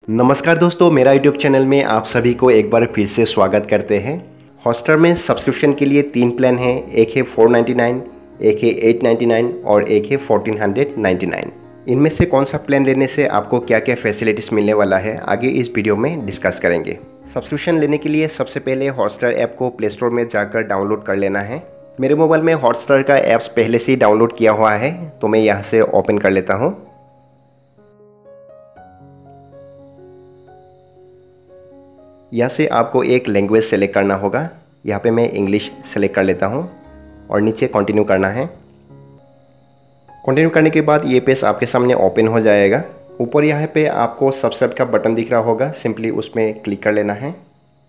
नमस्कार दोस्तों, मेरा यूट्यूब चैनल में आप सभी को एक बार फिर से स्वागत करते हैं। हॉटस्टार में सब्सक्रिप्शन के लिए 3 प्लान हैं। एक है 499, एक है 899 और एक है 1499। इनमें से कौन सा प्लान लेने से आपको क्या क्या फैसिलिटीज़ मिलने वाला है आगे इस वीडियो में डिस्कस करेंगे। सब्सक्रिप्शन लेने के लिए सबसे पहले हॉटस्टार ऐप को प्ले स्टोर में जाकर डाउनलोड कर लेना है। मेरे मोबाइल में हॉटस्टार का ऐप्स पहले से ही डाउनलोड किया हुआ है, तो मैं यहाँ से ओपन कर लेता हूँ। यहाँ से आपको एक लैंग्वेज सेलेक्ट करना होगा। यहाँ पे मैं इंग्लिश सेलेक्ट कर लेता हूँ और नीचे कंटिन्यू करना है। कंटिन्यू करने के बाद ये पेज आपके सामने ओपन हो जाएगा। ऊपर यहाँ पे आपको सब्सक्राइब का बटन दिख रहा होगा, सिंपली उसमें क्लिक कर लेना है।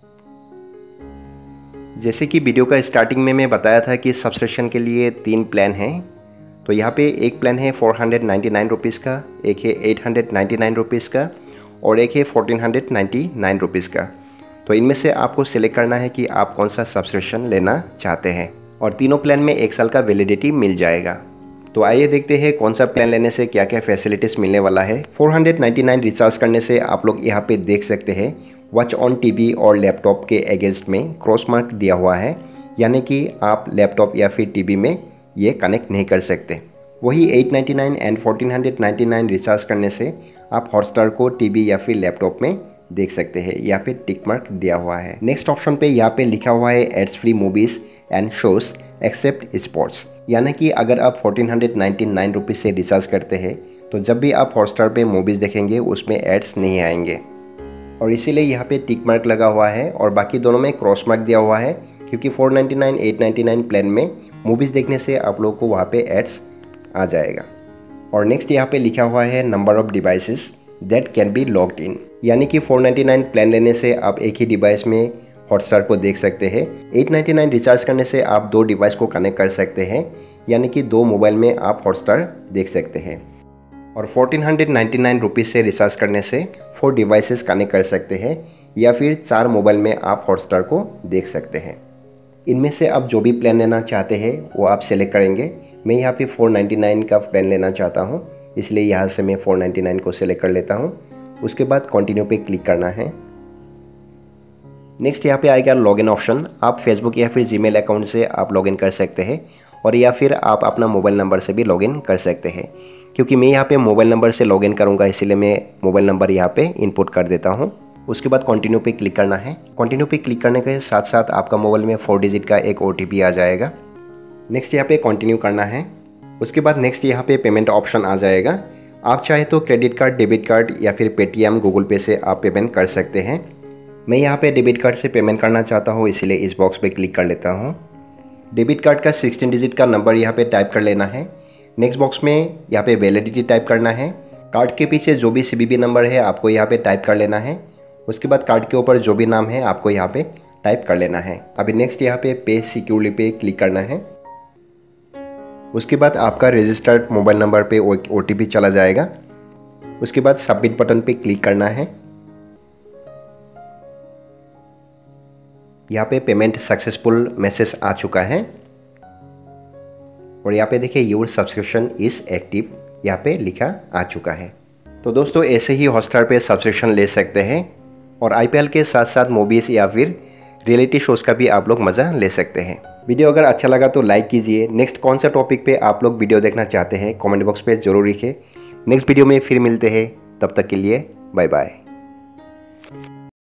जैसे कि वीडियो का स्टार्टिंग में मैं बताया था कि सब्सक्रिप्शन के लिए 3 प्लान हैं, तो यहाँ पे एक प्लान है 499 रुपीज़ का, एक है 899 रुपीज़ का और एक है 1499 रुपीज़ का। तो इनमें से आपको सिलेक्ट करना है कि आप कौन सा सब्सक्रिप्शन लेना चाहते हैं और तीनों प्लान में 1 साल का वैलिडिटी मिल जाएगा। तो आइए देखते हैं कौन सा प्लान लेने से क्या क्या फैसिलिटीज़ मिलने वाला है। 499 रिचार्ज करने से आप लोग यहाँ पे देख सकते हैं वॉच ऑन टीवी और लैपटॉप के अगेंस्ट में क्रॉस मार्क दिया हुआ है, यानी कि आप लैपटॉप या फिर टीवी में ये कनेक्ट नहीं कर सकते। वही 899 एंड 1499 रिचार्ज करने से आप हॉटस्टार को टीवी या फिर लैपटॉप में देख सकते हैं, या फिर टिक मार्क दिया हुआ है। नेक्स्ट ऑप्शन पे यहाँ पे लिखा हुआ है ads free movies and shows except sports, यानी कि अगर आप 1499 रुपीज़ से रिचार्ज करते हैं तो जब भी आप हॉटस्टार पे मूवीज़ देखेंगे उसमें एड्स नहीं आएंगे, और इसीलिए यहाँ पे टिक मार्क लगा हुआ है और बाकी दोनों में क्रॉस मार्क दिया हुआ है, क्योंकि 499 899 प्लान में मूवीज़ देखने से आप लोगों को वहाँ पे एड्स आ जाएगा। और नेक्स्ट यहाँ पे लिखा हुआ है number of devices that can be logged in, यानी कि 499 प्लान लेने से आप एक ही डिवाइस में हॉटस्टार को देख सकते हैं। 899 रिचार्ज करने से आप 2 डिवाइस को कनेक्ट कर सकते हैं, यानी कि 2 मोबाइल में आप हॉटस्टार देख सकते हैं। और 1499 रुपीज़ से रिचार्ज करने से 4 डिवाइसेस कनेक्ट कर सकते हैं, या फिर 4 मोबाइल में आप हॉटस्टार को देख सकते हैं। इनमें से आप जो भी प्लान लेना चाहते हैं वो आप सेलेक्ट करेंगे। मैं यहाँ पे 499 का प्लान लेना चाहता हूँ, इसलिए यहाँ से मैं 499 को सेलेक्ट कर लेता हूँ। उसके बाद कंटिन्यू पे क्लिक करना है। नेक्स्ट यहाँ पे आएगा लॉगिन ऑप्शन। आप फेसबुक या फिर जीमेल अकाउंट से आप लॉगिन कर सकते हैं, और या फिर आप अपना मोबाइल नंबर से भी लॉगिन कर सकते हैं। क्योंकि मैं यहाँ पे मोबाइल नंबर से लॉगिन करूँगा, इसलिए मैं मोबाइल नंबर यहाँ पे इनपुट कर देता हूँ। उसके बाद कंटिन्यू पे क्लिक करना है। कंटिन्यू पे क्लिक करने के साथ साथ आपका मोबाइल में 4 डिजिट का एक OTP आ जाएगा। नेक्स्ट यहाँ पे कंटिन्यू करना है। उसके बाद नेक्स्ट यहाँ पे पेमेंट ऑप्शन आ जाएगा। आप चाहे तो क्रेडिट कार्ड, डेबिट कार्ड या फिर पेटीएम, गूगल पे से आप पेमेंट कर सकते हैं। मैं यहाँ पे डेबिट कार्ड से पेमेंट करना चाहता हूँ, इसलिए इस बॉक्स पे क्लिक कर लेता हूँ। डेबिट कार्ड का 16 डिजिट का नंबर यहाँ पे टाइप कर लेना है। नेक्स्ट बॉक्स में यहाँ पे वैलिडिटी टाइप करना है। कार्ड के पीछे जो भी CVV नंबर है आपको यहाँ पे टाइप कर लेना है। उसके बाद कार्ड के ऊपर जो भी नाम है आपको यहाँ पे टाइप कर लेना है। अभी नेक्स्ट यहाँ पे सिक्योरली पे क्लिक करना है। उसके बाद आपका रजिस्टर्ड मोबाइल नंबर पे OTP चला जाएगा। उसके बाद सबमिट बटन पे क्लिक करना है। यहाँ पे पेमेंट सक्सेसफुल मैसेज आ चुका है, और यहाँ पे देखिए योर सब्सक्रिप्शन इज एक्टिव यहाँ पे लिखा आ चुका है। तो दोस्तों ऐसे ही हॉटस्टार पे सब्सक्रिप्शन ले सकते हैं, और IPL के साथ साथ मूवीज़ या फिर रियलिटी शोज़ का भी आप लोग मज़ा ले सकते हैं। वीडियो अगर अच्छा लगा तो लाइक कीजिए। नेक्स्ट कौन सा टॉपिक पे आप लोग वीडियो देखना चाहते हैं कमेंट बॉक्स पे ज़रूर लिखिए। नेक्स्ट वीडियो में फिर मिलते हैं, तब तक के लिए बाय बाय।